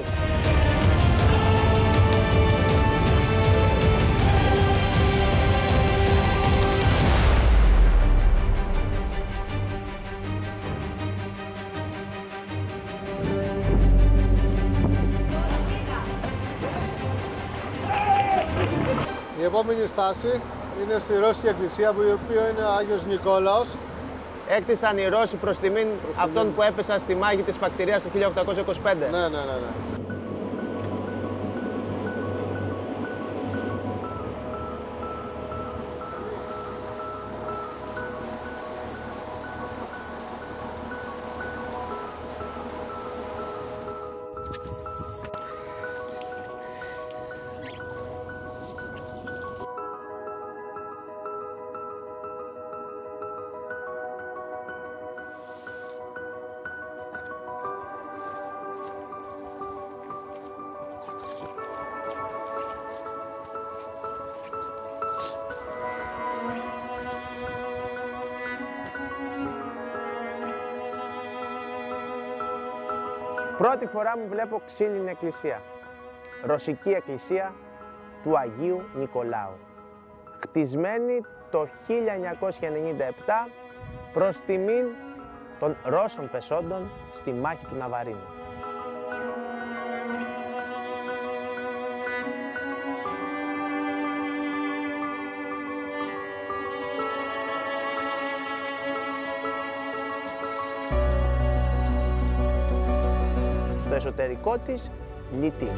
επόμενη στάση είναι στη Ρώσικη Εκκλησία, που η οποία είναι ο Άγιος Νικόλαος. Έκτισαν οι Ρώσοι προς τιμήν αυτών που έπεσαν στη μάχη της Φακτηρίας του 1825. Ναι. Πρώτη φορά μου βλέπω ξύλινη εκκλησία. Ρωσική εκκλησία του Αγίου Νικολάου. Χτισμένη το 1997 προς τιμήν των Ρώσων πεσόντων στη μάχη του Ναβαρίνου. Στο εσωτερικό της λιτή.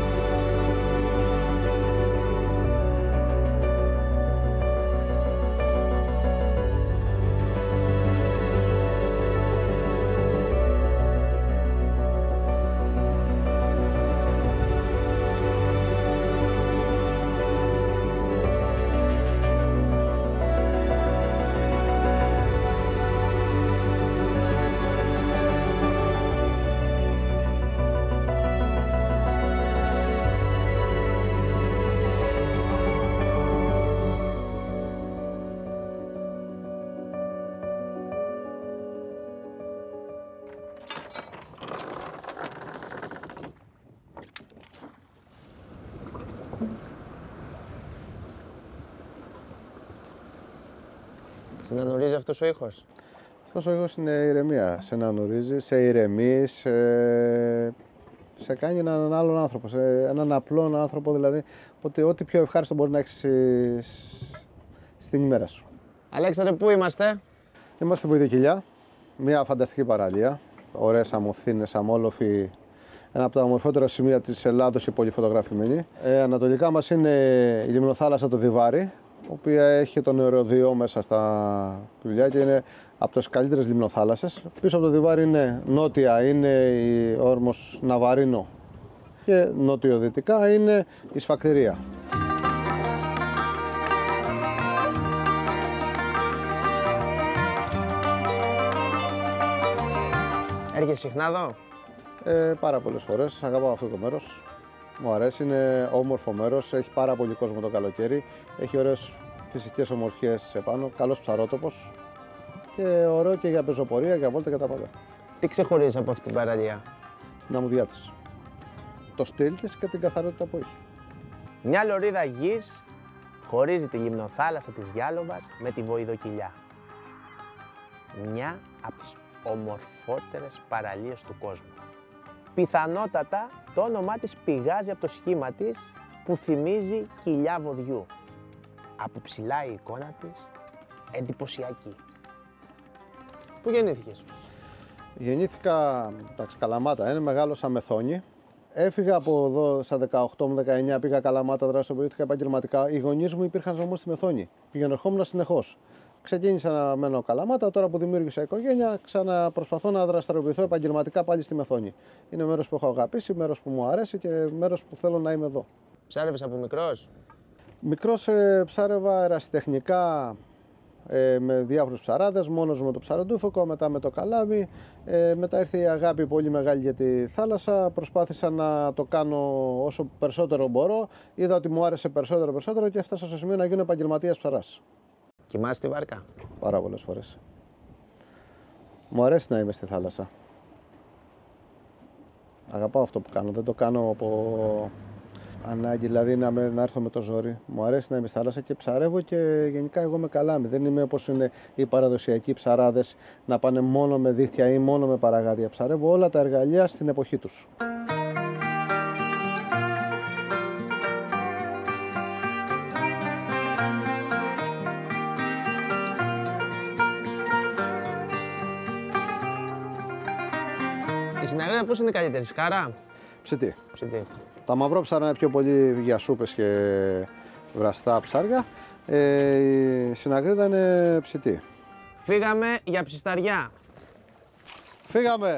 Συνανουρίζει αυτός ο ήχος? Αυτός ο ήχος είναι ηρεμία. Συνανουρίζει, σε ηρεμεί, σε κάνει έναν άλλον άνθρωπο, σε έναν απλό άνθρωπο, δηλαδή ότι ό,τι πιο ευχάριστο μπορεί να έχεις στην ημέρα σου. Αλέξανδρε, πού είμαστε? Είμαστε στη Βοηδοκυλιά, μια φανταστική παραλία, ωραίες αμοθήνες, αμόλοφοι, ένα από τα ομορφότερα σημεία της Ελλάδος και πολύ φωτογραφημένη. Ανατολικά μας είναι η λιμνοθάλασσα το Διβάρι, η οποία έχει το νεροδίο μέσα στα δουλειά και είναι από τις καλύτερες λιμνοθάλασσες. Πίσω από το Διβάρι είναι νότια, είναι η όρμος Ναβαρίνο και νότιο-δυτικά είναι η Σφακτηρία. Έρχεσαι συχνά εδώ? Πάρα πολλές φορές, αγαπάω αυτό το μέρος. Μου αρέσει, είναι όμορφο μέρος, έχει πάρα πολύ κόσμο το καλοκαίρι, έχει ωραίες φυσικές ομορφιές επάνω, καλός ψαρότοπος και ωραίο και για πεζοπορία, για βόλτα και τα πάντα. Τι ξεχωρίζει από αυτή την παραλία? Την αμμουδιά της, το στυλ της και την καθαρότητα που έχει. Μια λωρίδα γης χωρίζει τη λιμνοθάλασσα της Γιάλοβας με τη Βοηδοκυλιά. Μια από τις ομορφότερες παραλίες του κόσμου. Πιθανότατα το όνομά της πηγάζει από το σχήμα της που θυμίζει κοιλιά βοδιού. Από ψηλά η εικόνα της εντυπωσιακή. Πού γεννήθηκες? Γεννήθηκα εντάξει, Καλαμάτα, είναι μεγάλωσα Μεθόνη. Έφυγα από εδώ στα 18 μου, 19, πήγα Καλαμάτα, δραστηριοποιήθηκα επαγγελματικά. Οι γονείς μου υπήρχαν όμως στη Μεθόνη. Πηγαινερχόμουν συνεχώς. Ξεκίνησα να μένω Καλαμάτα, τώρα που δημιούργησα οικογένεια, ξαναπροσπαθώ να δραστηριοποιηθώ επαγγελματικά πάλι στη Μεθόνη. Είναι μέρος που έχω αγαπήσει, μέρος που μου αρέσει και μέρος που θέλω να είμαι εδώ. Ψάρευες από μικρός? Μικρός ψάρευα ερασιτεχνικά με διάφορους ψαράδες, μόνος με το ψαροντούφωκο, μετά με το καλάμι. Μετά ήρθε η αγάπη πολύ μεγάλη για τη θάλασσα. Προσπάθησα να το κάνω όσο περισσότερο μπορώ. Είδα ότι μου άρεσε περισσότερο και έφτασα στο σημείο να γίνω επαγγελματίας ψαράς. Κοιμάσαι στη βάρκα? Πάρα πολλές φορές. Μου αρέσει να είμαι στη θάλασσα. Αγαπάω αυτό που κάνω. Δεν το κάνω από ανάγκη, δηλαδή να έρθω με το ζόρι. Μου αρέσει να είμαι στη θάλασσα και ψαρεύω και γενικά εγώ με καλάμι. Δεν είμαι όπως είναι οι παραδοσιακοί ψαράδες να πάνε μόνο με δίχτυα ή μόνο με παραγάδια. Ψαρεύω όλα τα εργαλεία στην εποχή τους. Η Συναγρίδα πώς είναι καλύτερη, σκάρα? Ψητή. Ψητή. Τα μαυρόψαρα είναι πιο πολύ για σούπες και βραστά ψάρια. Η Συναγρίδα είναι ψητή. Φύγαμε για ψισταριά. Φύγαμε!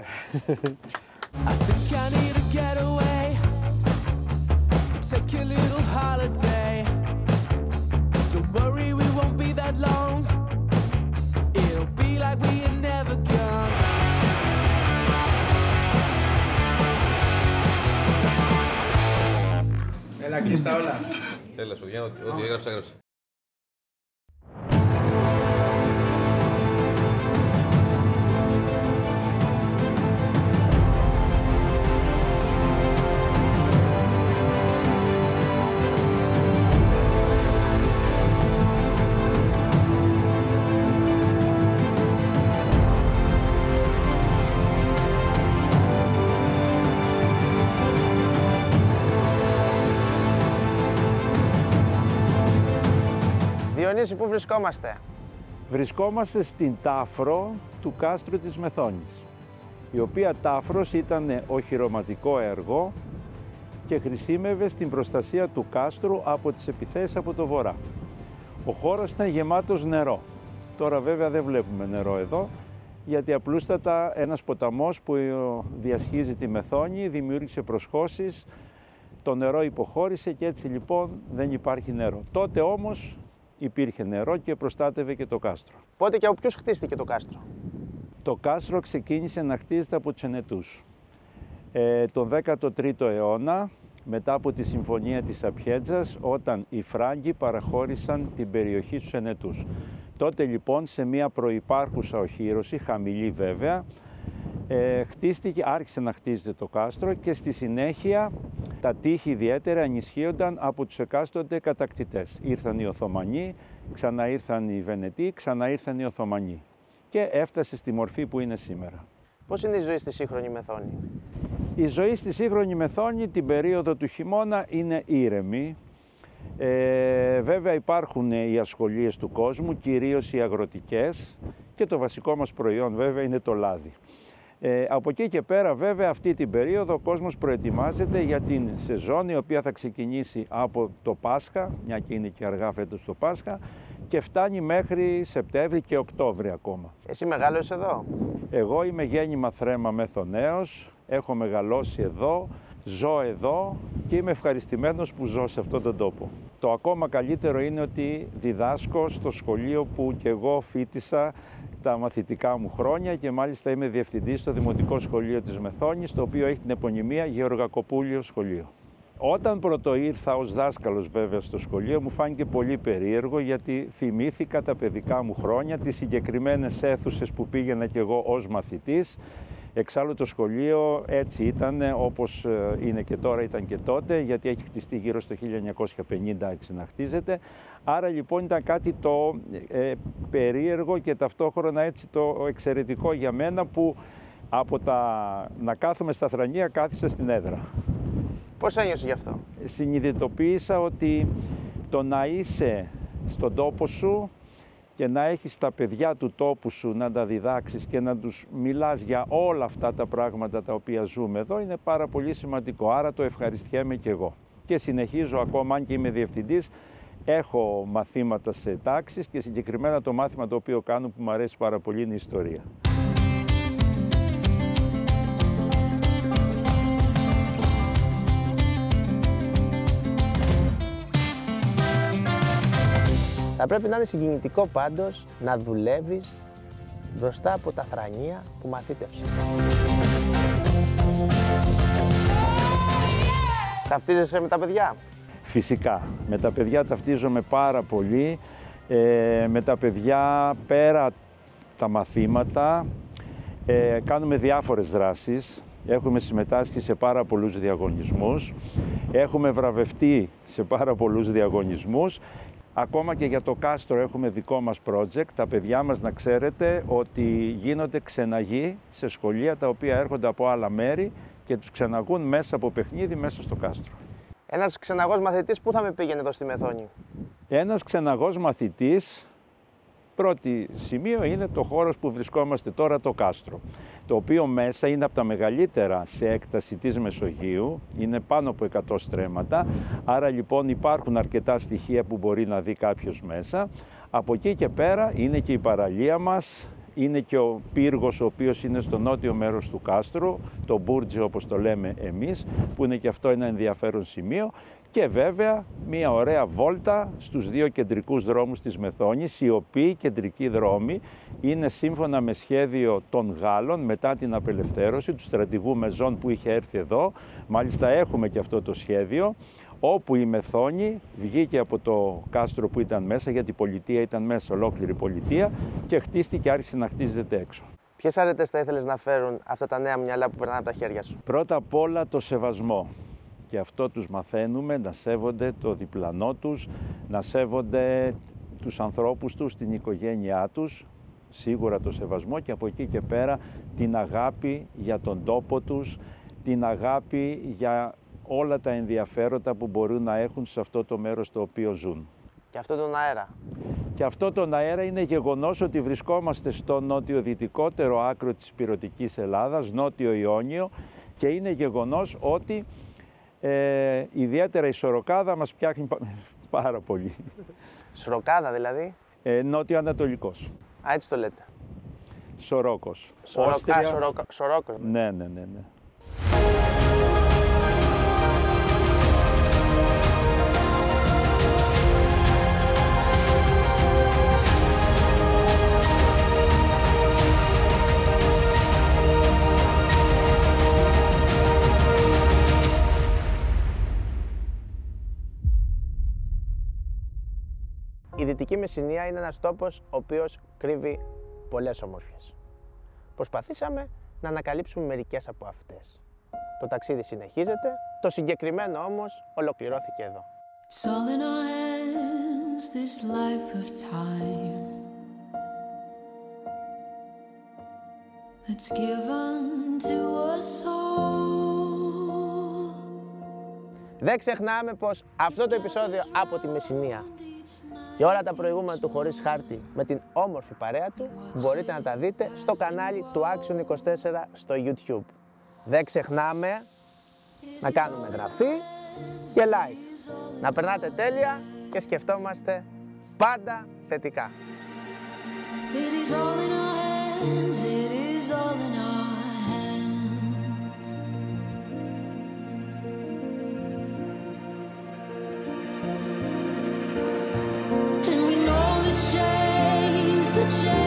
Έλα, κλειστά όλα. Τέλος, παιδιά, ό,τι έγραψα, έγραψα. Διονύση, πού βρισκόμαστε? Βρισκόμαστε στην τάφρο του κάστρου της Μεθόνης, η οποία τάφρος ήταν οχυρωματικό έργο και χρησιμεύε στην προστασία του κάστρου από τις επιθέσεις από το βορρά. Ο χώρος ήταν γεμάτος νερό. Τώρα βέβαια δεν βλέπουμε νερό εδώ, γιατί απλούστατα ένας ποταμός που διασχίζει τη Μεθόνη δημιούργησε προσχώσεις, το νερό υποχώρησε και έτσι λοιπόν δεν υπάρχει νερό. Τότε όμως υπήρχε νερό και προστάτευε και το κάστρο. Πότε και από ποιους χτίστηκε το κάστρο? Το κάστρο ξεκίνησε να χτίζεται από τους Ενετούς. Τον 13ο αιώνα, μετά από τη Συμφωνία της Απιέτζας, όταν οι Φράγκοι παραχώρησαν την περιοχή στους Ενετούς. Τότε λοιπόν σε μια προϋπάρχουσα οχύρωση, χαμηλή βέβαια, άρχισε να χτίζεται το κάστρο και στη συνέχεια τα τείχη ιδιαίτερα ενισχύονταν από τους εκάστοτε κατακτητές. Ήρθαν οι Οθωμανοί, ξανά ήρθαν οι Βενετοί, ξανά ήρθαν οι Οθωμανοί και έφτασε στη μορφή που είναι σήμερα. Πώς είναι η ζωή στη σύγχρονη Μεθόνη? Η ζωή στη σύγχρονη Μεθόνη την περίοδο του χειμώνα είναι ήρεμη. Βέβαια υπάρχουν οι ασχολίες του κόσμου, κυρίως οι αγροτικές και το βασικό μας προϊόν βέβαια είναι το λάδι. Από εκεί και πέρα βέβαια αυτή την περίοδο ο κόσμος προετοιμάζεται για την σεζόν η οποία θα ξεκινήσει από το Πάσχα, μια και είναι και αργά φέτος το Πάσχα, και φτάνει μέχρι Σεπτέμβρη και Οκτώβρη ακόμα. Εσύ μεγάλωσες εδώ? Εγώ είμαι γέννημα Θρέμα Μεθονέως, έχω μεγαλώσει εδώ, ζω εδώ και είμαι ευχαριστημένος που ζω σε αυτόν τον τόπο. Το ακόμα καλύτερο είναι ότι διδάσκω στο σχολείο που και εγώ φοιτήσα τα μαθητικά μου χρόνια και μάλιστα είμαι διευθυντής στο Δημοτικό Σχολείο της Μεθόνης, το οποίο έχει την επωνυμία Γεωργακοπούλιο Σχολείο. Όταν πρωτοήρθα ως δάσκαλος βέβαια στο σχολείο μου φάνηκε πολύ περίεργο, γιατί θυμήθηκα τα παιδικά μου χρόνια, τις συγκεκριμένες αίθουσες που πήγαινα κι εγώ ως μαθητής. Εξάλλου το σχολείο έτσι ήταν, όπως είναι και τώρα, ήταν και τότε, γιατί έχει χτιστεί γύρω στο 1950 να χτίζεται. Άρα λοιπόν ήταν κάτι το περίεργο και ταυτόχρονα έτσι το εξαιρετικό για μένα, που από να κάθομαι στα θρανία κάθισα στην έδρα. Πώς ένιωσες γι' αυτό? Συνειδητοποίησα ότι το να είσαι στον τόπο σου και να έχεις τα παιδιά του τόπου σου να τα διδάξεις και να τους μιλάς για όλα αυτά τα πράγματα τα οποία ζούμε εδώ είναι πάρα πολύ σημαντικό. Άρα το ευχαριστιέμαι και εγώ. Και συνεχίζω ακόμα, αν και είμαι διευθυντής, έχω μαθήματα σε τάξεις και συγκεκριμένα το μάθημα το οποίο κάνω που μου αρέσει πάρα πολύ είναι η ιστορία. Θα πρέπει να είναι συγκινητικό πάντως να δουλεύεις μπροστά από τα θρανία που μαθήτευσες. Ταυτίζεσαι με τα παιδιά? Φυσικά. Με τα παιδιά ταυτίζομαι πάρα πολύ. Με τα παιδιά πέρα τα μαθήματα κάνουμε διάφορες δράσεις. Έχουμε συμμετάσχει σε πάρα πολλούς διαγωνισμούς. Έχουμε βραβευτεί σε πάρα πολλούς διαγωνισμούς. Ακόμα και για το κάστρο έχουμε δικό μας project. Τα παιδιά μας, να ξέρετε, ότι γίνονται ξεναγοί σε σχολεία τα οποία έρχονται από άλλα μέρη και τους ξεναγούν μέσα από παιχνίδι μέσα στο κάστρο. Ένας ξεναγός μαθητής πού θα με πήγαινε εδώ στη Μεθόνη? Ένας ξεναγός μαθητής Πρώτο σημείο είναι το χώρος που βρισκόμαστε τώρα, το κάστρο, το οποίο μέσα είναι από τα μεγαλύτερα σε έκταση της Μεσογείου, είναι πάνω από 100 στρέμματα, άρα λοιπόν υπάρχουν αρκετά στοιχεία που μπορεί να δει κάποιος μέσα. Από εκεί και πέρα είναι και η παραλία μας, είναι και ο πύργος ο οποίος είναι στο νότιο μέρος του κάστρου, το Μπούρτζι όπως το λέμε εμείς, που είναι και αυτό ένα ενδιαφέρον σημείο. Και βέβαια μια ωραία βόλτα στους δύο κεντρικούς δρόμους της Μεθόνης, οι οποίοι κεντρικοί δρόμοι είναι σύμφωνα με σχέδιο των Γάλλων μετά την απελευθέρωση του στρατηγού Μεζόν που είχε έρθει εδώ. Μάλιστα έχουμε και αυτό το σχέδιο, όπου η Μεθόνη βγήκε από το κάστρο που ήταν μέσα, γιατί η πολιτεία ήταν μέσα, ολόκληρη πολιτεία, και χτίστηκε, άρχισε να χτίζεται έξω. Ποιες αρετές θα ήθελες να φέρουν αυτά τα νέα μυαλά που περνάνε από τα χέρια σου? Πρώτα απ' όλα το σεβασμό. Και αυτό τους μαθαίνουμε, να σέβονται το διπλανό τους, να σέβονται τους ανθρώπους τους, την οικογένειά τους, σίγουρα το σεβασμό, και από εκεί και πέρα την αγάπη για τον τόπο τους, την αγάπη για όλα τα ενδιαφέροντα που μπορούν να έχουν σε αυτό το μέρος το οποίο ζουν. Και αυτό τον αέρα. Και αυτό τον αέρα είναι γεγονός ότι βρισκόμαστε στο νότιο-δυτικότερο άκρο της ηπειρωτικής Ελλάδας, νότιο Ιόνιο, και είναι γεγονός ότι ιδιαίτερα η Σωροκάδα μας πιάχνει πάρα πολύ. Σωροκάδα δηλαδή? Νότιο-ανατολικός. Α, έτσι το λέτε. Σωρόκος. Σωρόκος. Ναι. Η Δυτική Μεσσηνία είναι ένας τόπος ο οποίος κρύβει πολλές ομορφιές. Προσπαθήσαμε να ανακαλύψουμε μερικές από αυτές. Το ταξίδι συνεχίζεται, το συγκεκριμένο όμως ολοκληρώθηκε εδώ. It's all in our hands, this life of time that's given to us all. Δεν ξεχνάμε πως αυτό το επεισόδιο από τη Μεσσηνία και όλα τα προηγούμενα του Χωρίς Χάρτη με την όμορφη παρέα του μπορείτε να τα δείτε στο κανάλι του Action 24 στο YouTube. Δεν ξεχνάμε να κάνουμε εγγραφή και like. Να περνάτε τέλεια και σκεφτόμαστε πάντα θετικά. And we know the chains